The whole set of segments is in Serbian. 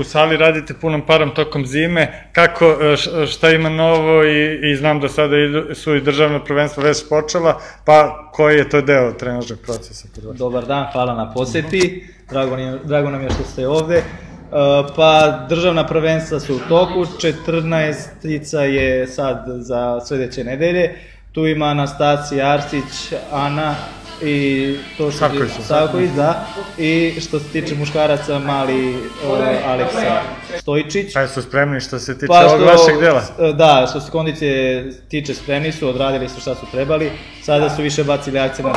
sali radite punom parom tokom zime, kako, šta ima novo i znam da sada su i državna prvenstva već počela, pa koji je to deo trenažnog procesa? Dobar dan, hvala na poseti, drago nam je što ste ovde. Pa državna prvenstva su u toku, 14-ica je sad za sledeće nedelje, tu ima Anastasija Arsić, Ana i to što Savković, da, i što se tiče muškaraca mali Aleksa Stojičić. Pa su spremni što se tiče ovog vašeg dela? Da, što se kondicije tiče spremni su, odradili su šta su trebali, sada su više bacili akcenat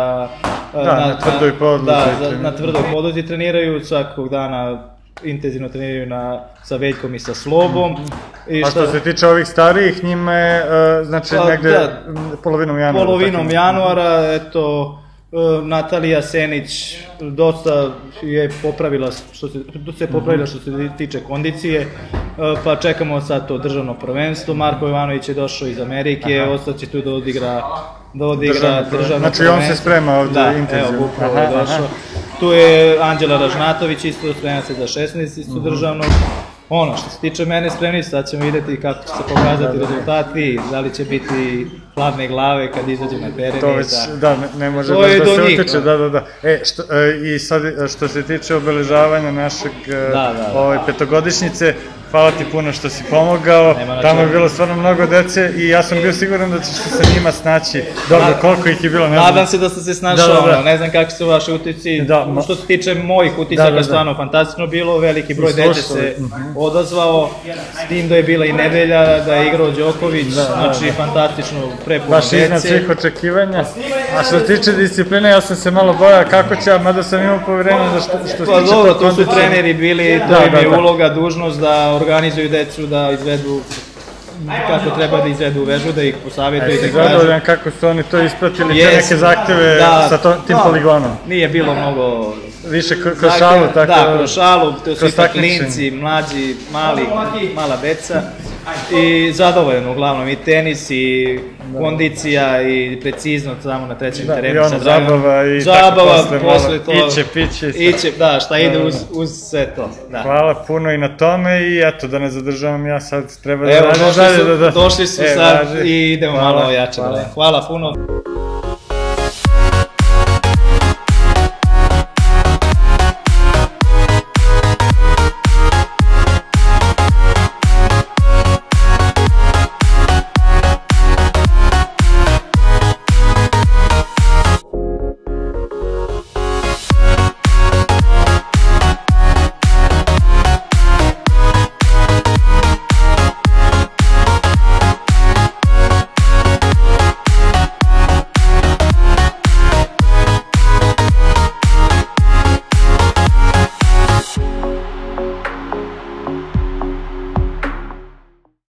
na tvrdoj podlozi. Da, na tvrdoj podlozi treniraju, svakog dana intenzivno treniraju sa Veljkom i sa Slobom. A što se tiče ovih starijih, njima je, znači, negde polovinom januara? Polovinom januara, eto, Natalija Senić dosta je popravila što se tiče kondicije, pa čekamo sad to državno prvenstvo. Marko Jovanović je došao iz Amerike, ostaće tu da odigra državno prvenstvo. Znači on se sprema ovde intenzivno. Da, evo, upravo je došao. Tu je Anđela Ražnatović, isto sprema se za 16 isto državnog. Ono, što se tiče mene spremni, sad ćemo vidjeti kako će se pokazati rezultati, da li će biti hladne glave kad izađem na teren. To već, da, ne može baš da se utiče, da. I sad, što se tiče obeležavanja našeg petogodišnjice, hvala ti puno što si pomogao, tamo je bilo stvarno mnogo dece i ja sam bio siguran da ćeš se sa njima snaći. Dobro, koliko ih je bilo, ne znam. Nadam se da ste se snašao, ne znam kakvi su vaši utisci. Što se tiče mojih utisaka, stvarno fantastično bilo, veliki broj dece se odazvao, s tim da je bila i nedelja, da je igrao Đoković, znači fantastično prepuno dece. Baš iznad svih očekivanja. A što se tiče discipline, ja sam se malo bojao kako će, mada sam imao poverenje da što se tiče... Pa dobro, tu su treneri bili, to im je uloga, dužnost da organizuju decu da izvedu kako treba da izvedu vežu, da ih posavjetuju. Jesi zadovoljan kako su oni to ispratili, te neke zahteve sa tim poligonom? Nije bilo mnogo... Više kroz šalu, tako? Da, kroz šalu, to su ipak klinci, mlađi, mala deca. I zadovoljan uglavnom i tenis i kondicija i precizno samo na trećem terenu. I ono zabava i tako posle malo iće, piće. Da, šta ide uz sve to. Hvala puno i na tome i eto da ne zadržavam ja sad treba da radim dalje. Došli su sad i idemo malo ojače. Hvala puno.